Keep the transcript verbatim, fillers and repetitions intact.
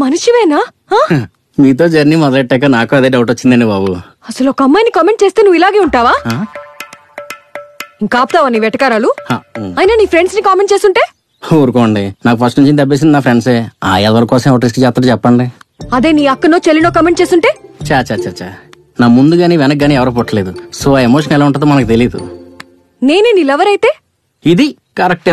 మనిషివేనా? మీతో జర్నీ మొదలెట్టాక నాకు అదే డౌట్ వచ్చిందండి బాబు. అసలు ఒక అమ్మాయిని కామెంట్ చేస్తే నువ్వు ఇలాగే ఉంటావా? ఇంకా ఆపుతావా నీ వెటకారాలు? అయినా నీ ఫ్రెండ్స్ ని కామెంట్ చేస్తుంటే ఊరుకోండి, నాకు ఫస్ట్ నుంచి దెబ్బేసింది నా ఫ్రెండ్సే. ఆ ఎవరి కోసం ఎవరు రిస్క్ చేస్తారో చెప్పండి. అదే నీ అక్కనో చెల్లినో కామెంట్ చేస్తుంటే? చా చా చా చా నా ముందు గానీ వెనక్ గానీ ఎవరు పుట్టలేదు. సో ఆ ఎమోషన్ ఎలా ఉంటుందో మనకు తెలీదు. నేనే నీ లవర్ అయితే ఇది కరెక్ట్.